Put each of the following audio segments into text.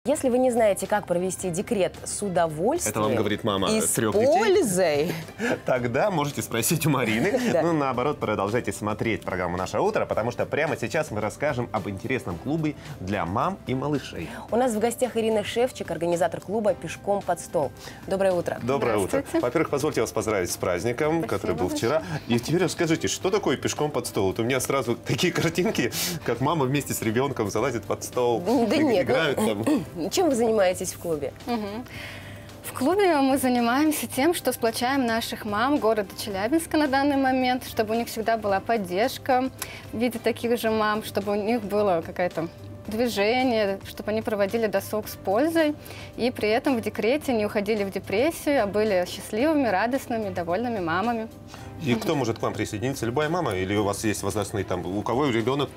Если вы не знаете, как провести декрет с удовольствием, это вам говорит мама и с 3 детей, пользой, тогда можете спросить у Марины. Ну, наоборот, продолжайте смотреть программу «Наше утро», потому что прямо сейчас мы расскажем об интересном клубе для мам и малышей. У нас в гостях Ирина Шевчик, организатор клуба «Пешком под стол». Доброе утро. Доброе утро. Во-первых, позвольте вас поздравить с праздником, который был вчера. И теперь расскажите, что такое «Пешком под стол»? Вот у меня сразу такие картинки, как мама вместе с ребенком залазит под стол, играют там. Чем вы занимаетесь в клубе? В клубе мы занимаемся тем, что сплочаем наших мам города Челябинска на данный момент, чтобы у них всегда была поддержка в виде таких же мам, чтобы у них было какое-то движение, чтобы они проводили досуг с пользой и при этом в декрете не уходили в депрессию, а были счастливыми, радостными, довольными мамами. И кто может к вам присоединиться? Любая мама? Или у вас есть возрастные там, у кого ребенок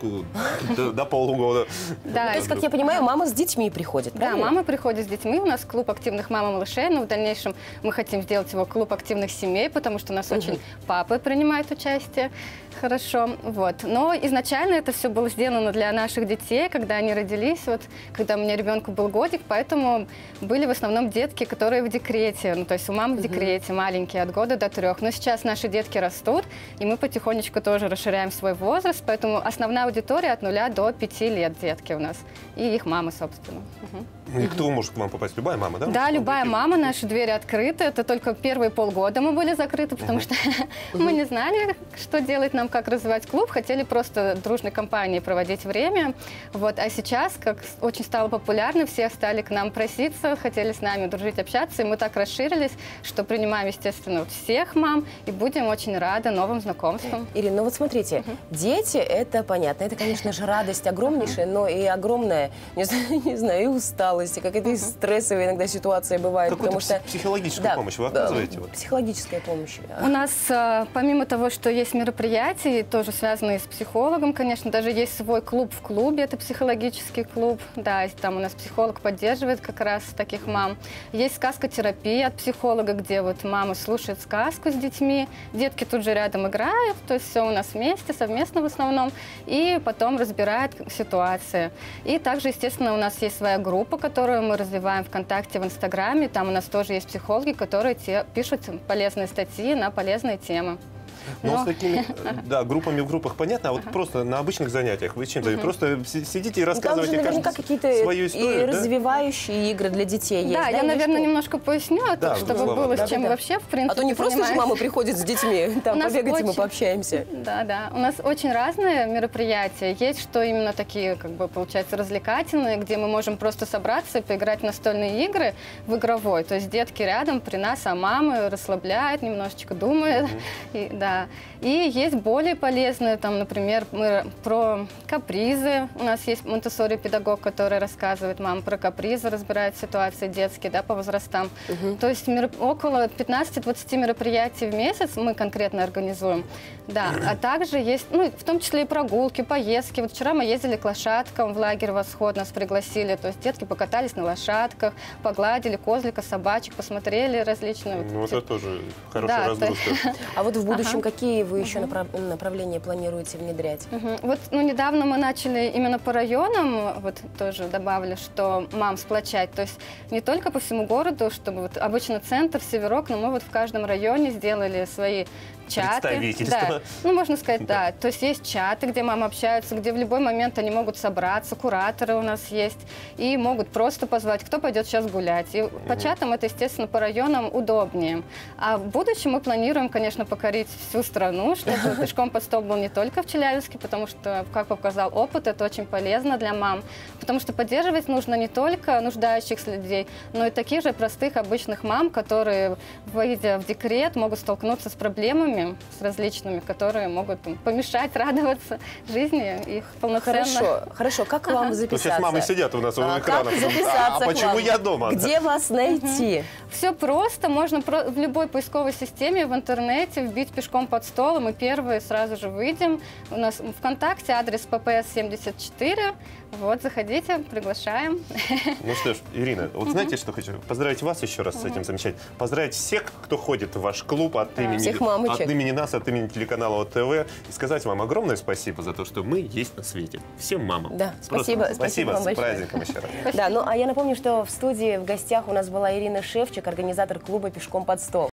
до полугода? Да. То есть, как я понимаю, мама с детьми приходит, правильно? Да, мама приходит с детьми. У нас клуб активных мам и малышей, но в дальнейшем мы хотим сделать его клуб активных семей, потому что у нас очень папы принимают участие. Хорошо, вот. Но изначально это все было сделано для наших детей, когда они родились, вот, когда у меня ребенку был годик, поэтому были в основном детки, которые в декрете, ну, то есть у мам в декрете, маленькие, от года до 3. Но сейчас наши детки растут, и мы потихонечку тоже расширяем свой возраст, поэтому основная аудитория от 0 до 5 лет детки у нас, и их мамы, собственно. И кто может к вам попасть? Любая мама, да? Да, любая мама, наши двери открыты, это только первые полгода мы были закрыты, потому что мы не знали, что делать нам, как развивать клуб, хотели просто дружной компанией проводить время, вот, а сейчас, как очень стало популярно, все стали к нам проситься, хотели с нами дружить, общаться, и мы так расширились, что принимаем, естественно, всех мам, и будем очень рады новым знакомствам. Ирина, ну вот смотрите, дети, это понятно, это, конечно же, радость огромнейшая, но и огромная, не знаю, и усталость, и какая-то стрессовая иногда ситуация бывает, потому что... Психологическую помощь вы оказываете? Психологическая помощь. У нас, помимо того, что есть мероприятия, тоже связанные с психологом, конечно, даже есть свой клуб в клубе, это психологический клуб, да, там у нас психолог поддерживает как раз таких мам. Есть сказкотерапия от психолога, где вот мамы слушают сказку с детьми, детки тут же рядом играют, то есть все у нас вместе, совместно в основном, и потом разбирают ситуации. И также, естественно, у нас есть своя группа, которую мы развиваем ВКонтакте, в Инстаграме, там у нас тоже есть психологи, которые пишут полезные статьи на полезные темы. Ну, с такими, да, группами в группах понятно, а вот просто на обычных занятиях вы чем-то просто сидите и рассказываете наверняка какие-то свою историю, и развивающие игры для детей есть. Да, я, наверное, немножко поясню, чтобы было с чем вообще, в принципе, а то не просто же мама приходит с детьми, там побегать, и мы пообщаемся. Да, у нас очень разные мероприятия. Есть, что именно такие, как бы, получается, развлекательные, где мы можем просто собраться и поиграть в настольные игры в игровой. То есть детки рядом при нас, а мамы расслабляют, немножечко думают. Да. И есть более полезные, там, например, мы про капризы. У нас есть монтессори-педагог, который рассказывает мам про капризы, разбирает ситуации детские, да, по возрастам. То есть около 15-20 мероприятий в месяц мы конкретно организуем. Да, а также есть, ну, в том числе и прогулки, поездки. Вот вчера мы ездили к лошадкам в лагерь «Восход», нас пригласили. То есть детки покатались на лошадках, погладили козлика, собачек, посмотрели различные. Ну, это тоже хорошая разгрузка. А вот в будущем какие вы еще направления планируете внедрять? Вот, ну, недавно мы начали именно по районам, вот тоже добавили, что мам сплочать. То есть не только по всему городу, чтобы вот обычно центр, Северок, но мы вот в каждом районе сделали свои чаты. Да. Ну, можно сказать, да. То есть есть чаты, где мамы общаются, где в любой момент они могут собраться, кураторы у нас есть, и могут просто позвать, кто пойдет сейчас гулять. И по чатам это, естественно, по районам удобнее. А в будущем мы планируем, конечно, покорить всю страну, чтобы «Пешком под стол» был не только в Челябинске, потому что, как показал опыт, это очень полезно для мам. Потому что поддерживать нужно не только нуждающихся людей, но и таких же простых, обычных мам, которые, выйдя в декрет, могут столкнуться с проблемами, с различными, которые могут помешать радоваться жизни их полноценно. Хорошо. Как вам записаться? Сейчас мамы сидят у нас у экранов. А почему я дома? Где вас найти? Все просто. Можно в любой поисковой системе в интернете вбить «Пешком под стол», и мы первые сразу же выйдем. У нас ВКонтакте адрес ППС-74. Вот, заходите, приглашаем. Ну что ж, Ирина, вот знаете, что хочу? Поздравить вас еще раз с этим замечательным. Поздравить всех, кто ходит в ваш клуб от имени... Всех мамочек. от имени нас, от имени телеканала ОТВ, и сказать вам огромное спасибо за то, что мы есть на свете. Всем мамам. Да, спасибо. Спасибо Вам с праздником еще раз. Да, ну а я напомню, что в студии в гостях у нас была Ирина Шевчик, организатор клуба «Пешком под стол».